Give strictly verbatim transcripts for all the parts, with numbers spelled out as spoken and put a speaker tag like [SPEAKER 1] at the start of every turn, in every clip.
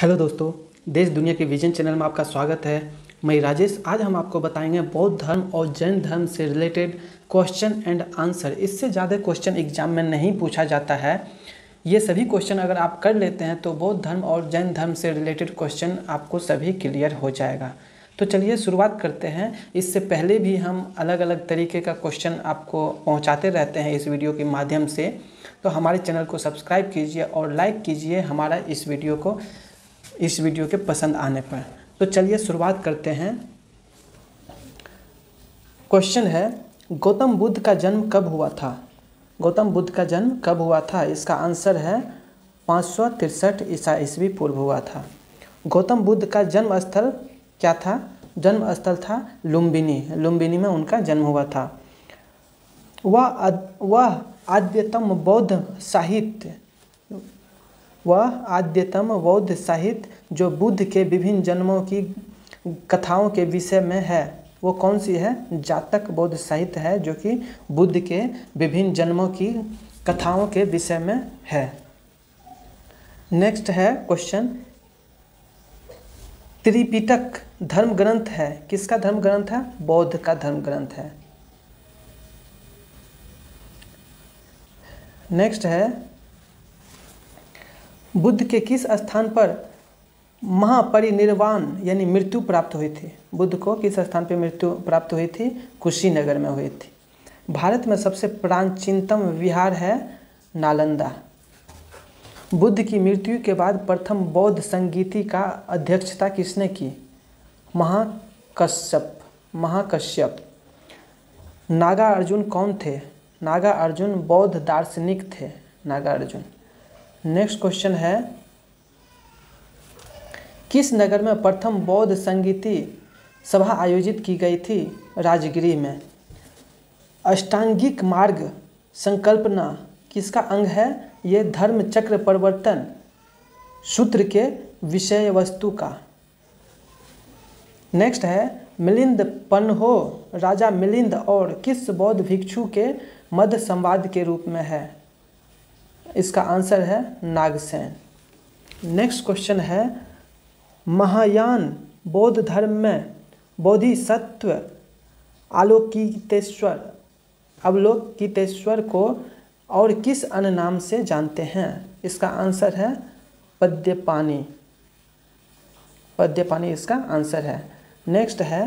[SPEAKER 1] Hello दोस्तों, देश दुनिया के विजन चैनल में आपका स्वागत है। मैं राजेश। आज हम आपको बताएंगे बौद्ध धर्म और जैन धर्म से रिलेटेड क्वेश्चन एंड आंसर। इससे ज़्यादा क्वेश्चन एग्जाम में नहीं पूछा जाता है। ये सभी क्वेश्चन अगर आप कर लेते हैं तो बौद्ध धर्म और जैन धर्म से रिलेटेड क्वेश्चन आपको सभी क्लियर हो जाएगा। तो चलिए शुरुआत करते हैं। इससे पहले भी हम अलग अलग तरीके का क्वेश्चन आपको पहुँचाते रहते हैं इस वीडियो के माध्यम से। तो हमारे चैनल को सब्सक्राइब कीजिए और लाइक कीजिए हमारा इस वीडियो को इस वीडियो के पसंद आने पर। तो चलिए शुरुआत करते हैं। क्वेश्चन है, गौतम बुद्ध का जन्म कब हुआ था? गौतम बुद्ध का जन्म कब हुआ था? इसका आंसर है पाँच सौ तिरसठ ईसा ईस्वी पूर्व हुआ था। गौतम बुद्ध का जन्म स्थल क्या था? जन्म स्थल था लुम्बिनी। लुम्बिनी में उनका जन्म हुआ था। वह वह आद्यतम बौद्ध साहित्य वह आद्यतम बौद्ध साहित्य जो बुद्ध के विभिन्न जन्मों की कथाओं के विषय में है, वो कौन सी है? जातक बौद्ध साहित्य है जो कि बुद्ध के विभिन्न जन्मों की कथाओं के विषय में है। नेक्स्ट है क्वेश्चन, त्रिपिटक धर्म ग्रंथ है, किसका धर्म ग्रंथ है? बौद्ध का धर्म ग्रंथ है। नेक्स्ट है, बुद्ध के किस स्थान पर महापरिनिर्वाण यानी मृत्यु प्राप्त हुई थी? बुद्ध को किस स्थान पर मृत्यु प्राप्त हुई थी? कुशीनगर में हुई थी। भारत में सबसे प्राचीनतम विहार है नालंदा। बुद्ध की मृत्यु के बाद प्रथम बौद्ध संगीति का अध्यक्षता किसने की? महाकश्यप महाकश्यप नागा अर्जुन कौन थे? नागा अर्जुन बौद्ध दार्शनिक थे। नागा अर्जुन। नेक्स्ट क्वेश्चन है, किस नगर में प्रथम बौद्ध संगीति सभा आयोजित की गई थी? राजगिरी में। अष्टांगिक मार्ग संकल्पना किसका अंग है? ये धर्म चक्र परिवर्तन सूत्र के विषय वस्तु का। नेक्स्ट है, मिलिंद पन्हो राजा मिलिंद और किस बौद्ध भिक्षु के मध्य संवाद के रूप में है? इसका आंसर है नागसेन। नेक्स्ट क्वेश्चन है, महायान बौद्ध धर्म में बोधिसत्व अवलोकितेश्वर अवलोकितेश्वर को और किस अन्य नाम से जानते हैं? इसका आंसर है पद्यपानी। पद्यपानी इसका आंसर है। नेक्स्ट है,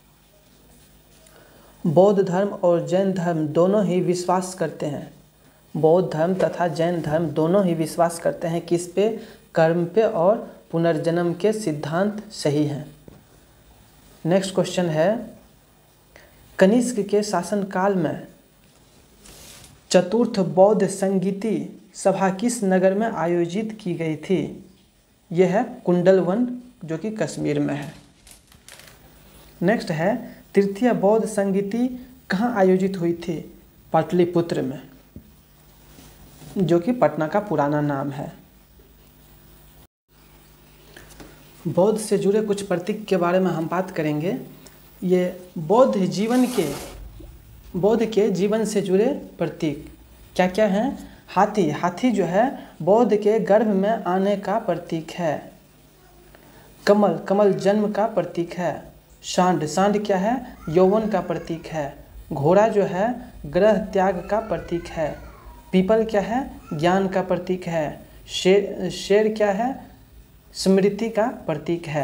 [SPEAKER 1] बौद्ध धर्म और जैन धर्म दोनों ही विश्वास करते हैं बौद्ध धर्म तथा जैन धर्म दोनों ही विश्वास करते हैं किस पे? कर्म पे और पुनर्जन्म के सिद्धांत सही हैं। नेक्स्ट क्वेश्चन है, कनिष्क के शासनकाल में चतुर्थ बौद्ध संगीति सभा किस नगर में आयोजित की गई थी? यह है कुंडलवन जो कि कश्मीर में है। नेक्स्ट है, तृतीय बौद्ध संगीति कहाँ आयोजित हुई थी? पाटलिपुत्र में, जो कि पटना का पुराना नाम है। बौद्ध से जुड़े कुछ प्रतीक के बारे में हम बात करेंगे। ये बौद्ध जीवन के बौद्ध के जीवन से जुड़े प्रतीक क्या क्या हैं? हाथी हाथी जो है बौद्ध के गर्भ में आने का प्रतीक है। कमल कमल जन्म का प्रतीक है। सांड सांड क्या है? यौवन का प्रतीक है। घोड़ा जो है ग्रह त्याग का प्रतीक है। पीपल क्या है? ज्ञान का प्रतीक है। शेर शेर क्या है? स्मृति का प्रतीक है।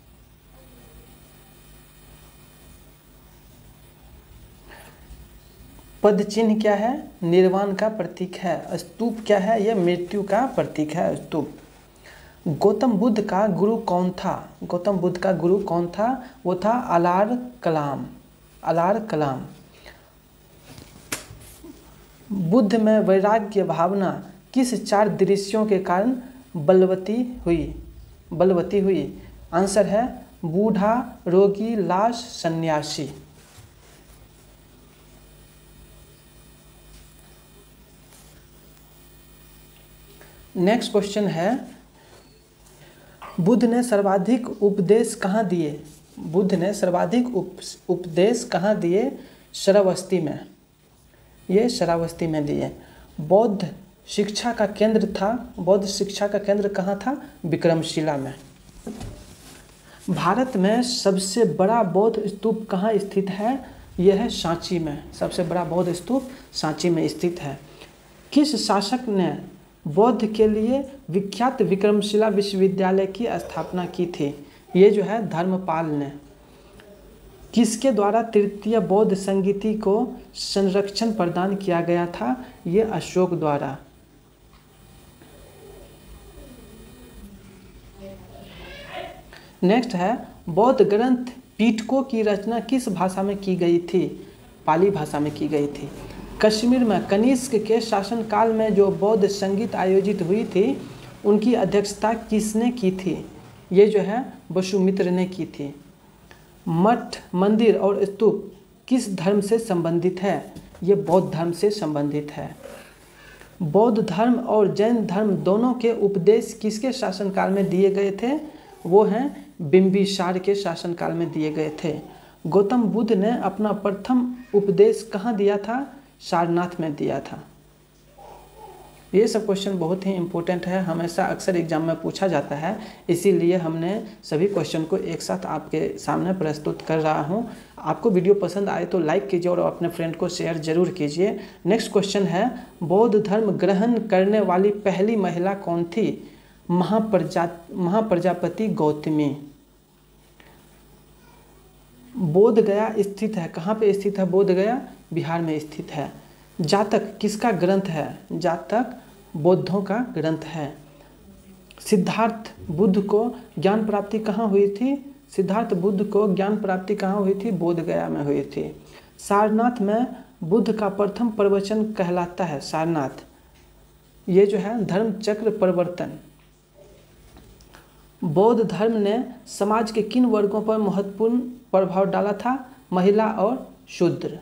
[SPEAKER 1] पद चिन्ह क्या है? निर्वाण का प्रतीक है। स्तूप क्या है? यह मृत्यु का प्रतीक है, स्तूप। गौतम बुद्ध का गुरु कौन था? गौतम बुद्ध का गुरु कौन था? वो था अलार कलाम अलार कलाम। बुद्ध में वैराग्य भावना किस चार दृश्यों के कारण बलवती हुई बलवती हुई? आंसर है बूढ़ा, रोगी, लाश, सन्यासी। नेक्स्ट क्वेश्चन है, बुद्ध ने सर्वाधिक उपदेश कहाँ दिए? बुद्ध ने सर्वाधिक उप, उपदेश कहाँ दिए? श्रावस्ती में। ये श्रावस्ती में दिए। बौद्ध शिक्षा का केंद्र था, बौद्ध शिक्षा का केंद्र कहाँ था? विक्रमशिला में। भारत में सबसे बड़ा बौद्ध स्तूप कहाँ स्थित है? यह है सांची में। सबसे बड़ा बौद्ध स्तूप सांची में स्थित है। किस शासक ने बौद्ध के लिए विख्यात विक्रमशिला विश्वविद्यालय की स्थापना की थी? ये जो है धर्मपाल ने। किसके द्वारा तृतीय बौद्ध संगीति को संरक्षण प्रदान किया गया था? ये अशोक द्वारा। नेक्स्ट है बौद्ध ग्रंथ पिटको की रचना किस भाषा में की गई थी? पाली भाषा में की गई थी। कश्मीर में कनिष्क के शासनकाल में जो बौद्ध संगीत आयोजित हुई थी उनकी अध्यक्षता किसने की थी? ये जो है वसुमित्र ने की थी। मठ, मंदिर और स्तूप किस धर्म से संबंधित है? ये बौद्ध धर्म से संबंधित है। बौद्ध धर्म और जैन धर्म दोनों के उपदेश किसके शासनकाल में दिए गए थे? वो हैं बिंबिसार के शासनकाल में दिए गए थे। गौतम बुद्ध ने अपना प्रथम उपदेश कहाँ दिया था? सारनाथ में दिया था। ये सब क्वेश्चन बहुत ही इम्पोर्टेंट है, हमेशा अक्सर एग्जाम में पूछा जाता है, इसीलिए हमने सभी क्वेश्चन को एक साथ आपके सामने प्रस्तुत कर रहा हूँ। आपको वीडियो पसंद आए तो लाइक कीजिए और अपने फ्रेंड को शेयर जरूर कीजिए। नेक्स्ट क्वेश्चन है बौद्ध धर्म ग्रहण करने वाली पहली महिला कौन थी? महाप्रजा महाप्रजापति गौतमी। बोध गया स्थित है, कहाँ पे स्थित है बोध गया? बिहार में स्थित है। जातक किसका ग्रंथ है? जातक बौद्धों का ग्रंथ है। सिद्धार्थ बुद्ध को ज्ञान प्राप्ति कहाँ हुई थी? सिद्धार्थ बुद्ध को ज्ञान प्राप्ति कहाँ हुई थी? बोध गया में हुई थी। सारनाथ में बुद्ध का प्रथम प्रवचन कहलाता है सारनाथ। ये जो है धर्म चक्र परिवर्तन। बौद्ध धर्म ने समाज के किन वर्गों पर महत्वपूर्ण प्रभाव डाला था? महिला और शूद्र।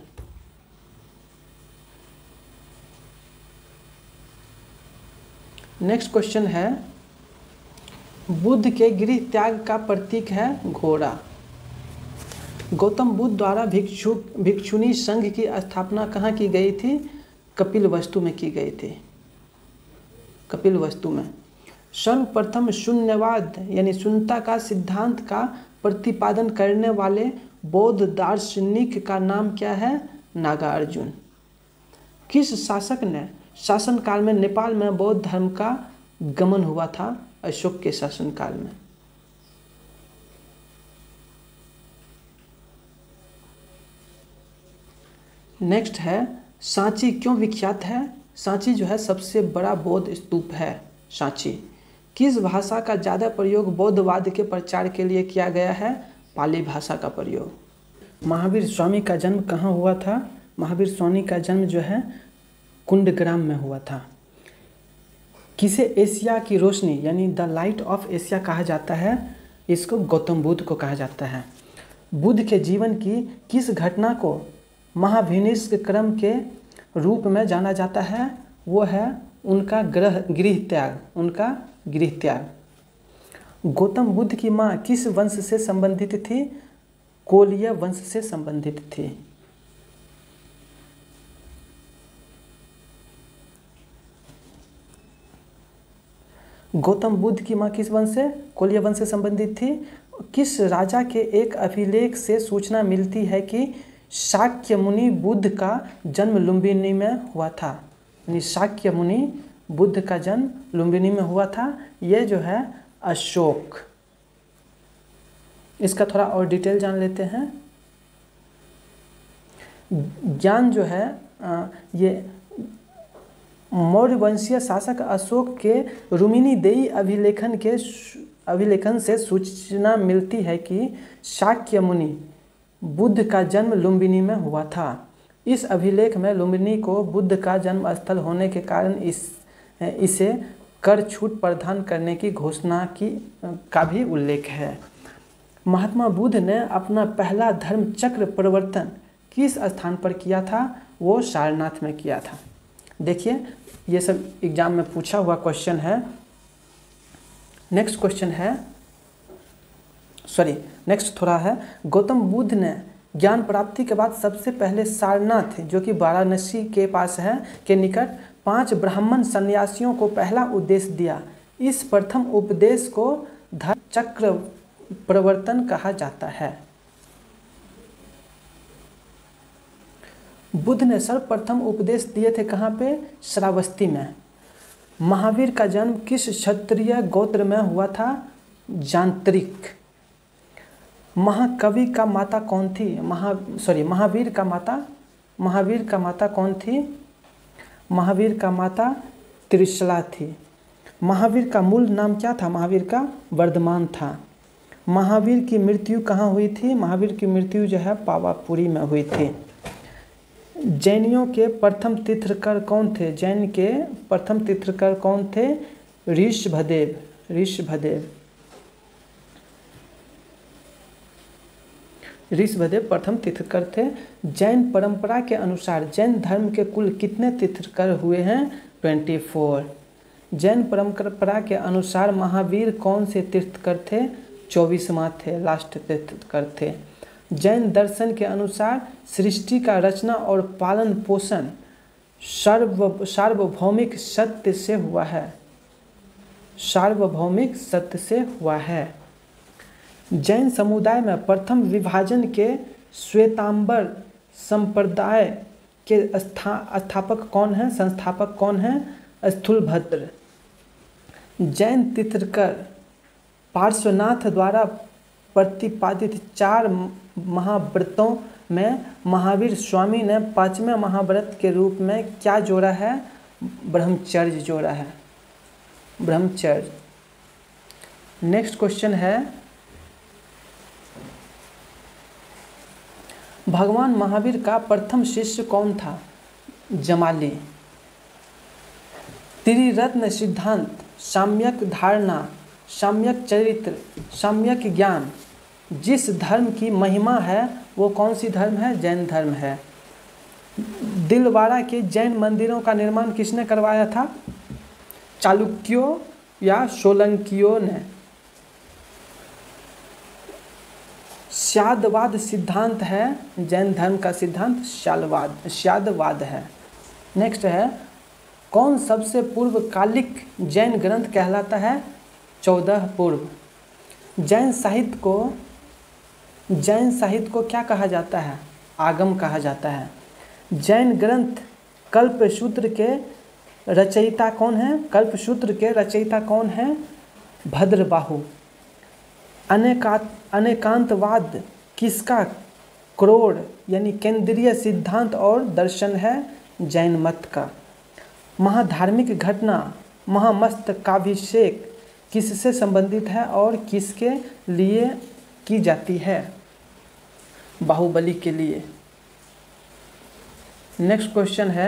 [SPEAKER 1] नेक्स्ट क्वेश्चन है बुद्ध के गृह त्याग का प्रतीक है घोड़ा। गौतम बुद्ध द्वारा भिक्षु भिक्षुणी संघ की स्थापना कहाँ की गई थी? कपिलवस्तु में की गई थी। कपिलवस्तु में। सर्वप्रथम शून्यवाद यानी शून्यता का सिद्धांत का प्रतिपादन करने वाले बौद्ध दार्शनिक का नाम क्या है? नागार्जुन। किस शासक ने शासनकाल में नेपाल में बौद्ध धर्म का गमन हुआ था? अशोक के शासनकाल में। नेक्स्ट है सांची क्यों विख्यात है? सांची जो है सबसे बड़ा बौद्ध स्तूप है सांची। किस भाषा का ज़्यादा प्रयोग बौद्धवाद के प्रचार के लिए किया गया है? पाली भाषा का प्रयोग। महावीर स्वामी का जन्म कहाँ हुआ था? महावीर स्वामी का जन्म जो है कुंडग्राम में हुआ था। किसे एशिया की रोशनी यानी द लाइट ऑफ एशिया कहा जाता है? इसको गौतम बुद्ध को कहा जाता है। बुद्ध के जीवन की किस घटना को महाभिनिष्क क्रम के रूप में जाना जाता है? वो है उनका ग्रह गृह त्याग उनका गृह त्याग। गौतम बुद्ध की माँ किस वंश से संबंधित थी? कोलिय वंश से संबंधित थी। गौतम बुद्ध की माँ किस वंश से? कोलिय वंश से संबंधित थी। किस राजा के एक अभिलेख से सूचना मिलती है कि शाक्य मुनि बुद्ध का जन्म लुम्बिनी में हुआ था? यानी शाक्य मुनि बुद्ध का जन्म लुम्बिनी में हुआ था। ये जो है अशोक। इसका थोड़ा और डिटेल जान लेते हैं। ज्ञान जो है आ, ये मौर्य वंशीय शासक अशोक के रुमिनीदेयी अभिलेखन के अभिलेखन से सूचना मिलती है कि शाक्य मुनि बुद्ध का जन्म लुम्बिनी में हुआ था। इस अभिलेख में लुम्बिनी को बुद्ध का जन्म स्थल होने के कारण इस इसे कर छूट प्रदान करने की घोषणा की का भी उल्लेख है। महात्मा बुद्ध ने अपना पहला धर्म चक्र परिवर्तन किस स्थान पर किया था? वो सारनाथ में किया था। देखिए ये सब एग्जाम में पूछा हुआ क्वेश्चन है। नेक्स्ट क्वेश्चन है सॉरी नेक्स्ट थोड़ा है गौतम बुद्ध ने ज्ञान प्राप्ति के बाद सबसे पहले सारनाथ जो कि वाराणसी के पास है के निकट पांच ब्राह्मण सन्यासियों को पहला उपदेश दिया। इस प्रथम उपदेश को धर्म चक्र प्रवर्तन कहा जाता है। बुद्ध ने सर्वप्रथम उपदेश दिए थे कहाँ पे? श्रावस्ती में। महावीर का जन्म किस क्षत्रिय गोत्र में हुआ था? जांत्रिक। महाकवि का माता कौन थी? महा सॉरी महावीर का माता महावीर का माता कौन थी? महावीर का माता त्रिशला थी। महावीर का मूल नाम क्या था? महावीर का वर्धमान था। महावीर की मृत्यु कहाँ हुई थी? महावीर की मृत्यु जो है पावापुरी में हुई थी। जैनियों के प्रथम तीर्थंकर कौन थे? जैन के प्रथम तीर्थंकर कौन थे? ऋषभदेव ऋषभदेव ऋषभदेव प्रथम तीर्थंकर थे। जैन परंपरा के अनुसार जैन धर्म के कुल कितने तीर्थंकर हुए हैं? चौबीस। जैन परंपरा के अनुसार महावीर कौन से तीर्थंकर थे? चौबीसवां थे, लास्ट तीर्थंकर थे। जैन दर्शन के अनुसार सृष्टि का रचना और पालन पोषण सार्व सार्वभौमिक सत्य से हुआ है सार्वभौमिक सत्य से हुआ है। जैन समुदाय में प्रथम विभाजन के श्वेतांबर संप्रदाय के स्थापक कौन है? संस्थापक कौन है? स्थूलभद्र। जैन तीर्थंकर पार्श्वनाथ द्वारा प्रतिपादित चार महाव्रतों में महावीर स्वामी ने पांचवें महाव्रत के रूप में क्या जोड़ा है? ब्रह्मचर्य जोड़ा है, ब्रह्मचर्य। नेक्स्ट क्वेश्चन है, भगवान महावीर का प्रथम शिष्य कौन था? जमाली। त्रिरत्न सिद्धांत, सम्यक धारणा, सम्यक चरित्र, सम्यक ज्ञान, जिस धर्म की महिमा है वो कौन सी धर्म है? जैन धर्म है। दिलवाड़ा के जैन मंदिरों का निर्माण किसने करवाया था? चालुक्यों या सोलंकियों ने। श्यादवाद सिद्धांत है जैन धर्म का सिद्धांत, श्यालवाद श्यादवाद है। नेक्स्ट है, कौन सबसे पूर्वकालिक जैन ग्रंथ कहलाता है? चौदह पूर्व। जैन साहित्य को जैन साहित्य को क्या कहा जाता है? आगम कहा जाता है। जैन ग्रंथ कल्पसूत्र के रचयिता कौन है? कल्पसूत्र के रचयिता कौन है? भद्रबाहु। अनेका अनेकांतवाद किसका क्रोड़ यानी केंद्रीय सिद्धांत और दर्शन है? जैन मत का। महाधार्मिक घटना महामस्तकाभिषेक किससे संबंधित है और किसके लिए की जाती है? बाहुबली के लिए। नेक्स्ट क्वेश्चन है,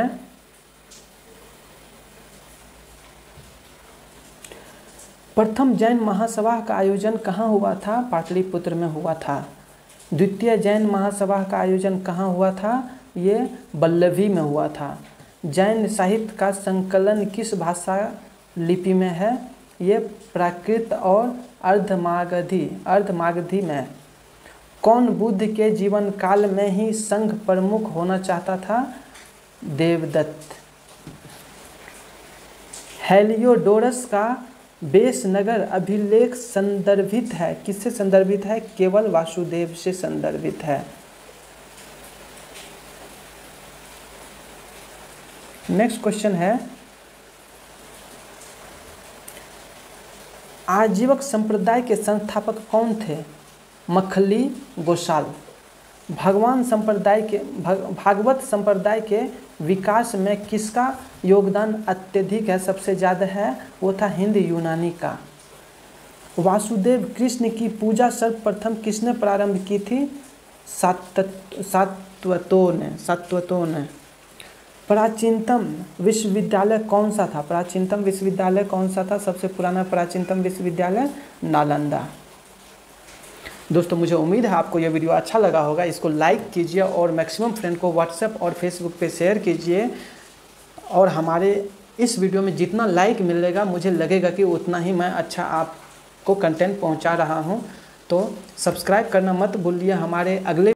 [SPEAKER 1] प्रथम जैन महासभा का आयोजन कहाँ हुआ था? पाटलिपुत्र में हुआ था। द्वितीय जैन महासभा का आयोजन कहाँ हुआ था? ये वल्लभी में हुआ था। जैन साहित्य का संकलन किस भाषा लिपि में है? ये प्राकृत और अर्धमागधी अर्धमागधी में। कौन बुद्ध के जीवन काल में ही संघ प्रमुख होना चाहता था? देवदत्त। हेलियोडोरस का बेस नगर अभिलेख संदर्भित है, किससे संदर्भित है? केवल वासुदेव से संदर्भित है। नेक्स्ट क्वेश्चन है, आजीवक संप्रदाय के संस्थापक कौन थे? मखली गोसाल। भगवान संप्रदाय के भग, भागवत संप्रदाय के विकास में किसका योगदान अत्यधिक है, सबसे ज़्यादा है? वो था हिंद यूनानी का। वासुदेव कृष्ण की पूजा सर्वप्रथम किसने प्रारंभ की थी? सात्वतों ने सात्वतों ने। प्राचीनतम विश्वविद्यालय कौन सा था? प्राचीनतम विश्वविद्यालय कौन सा था? सबसे पुराना प्राचीनतम विश्वविद्यालय नालंदा। दोस्तों मुझे उम्मीद है आपको यह वीडियो अच्छा लगा होगा। इसको लाइक कीजिए और मैक्सिमम फ्रेंड को व्हाट्सएप और फेसबुक पे शेयर कीजिए। और हमारे इस वीडियो में जितना लाइक मिलेगा मुझे लगेगा कि उतना ही मैं अच्छा आपको कंटेंट पहुंचा रहा हूं। तो सब्सक्राइब करना मत भूलिए। हमारे अगले